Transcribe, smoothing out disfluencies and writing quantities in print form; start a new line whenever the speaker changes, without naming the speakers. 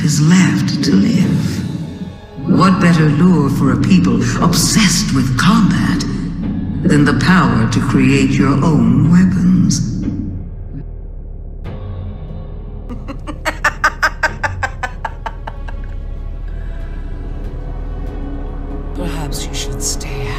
is left to live. What better lure for a people obsessed with combat than the power to create your own weapons?
Perhaps you should stay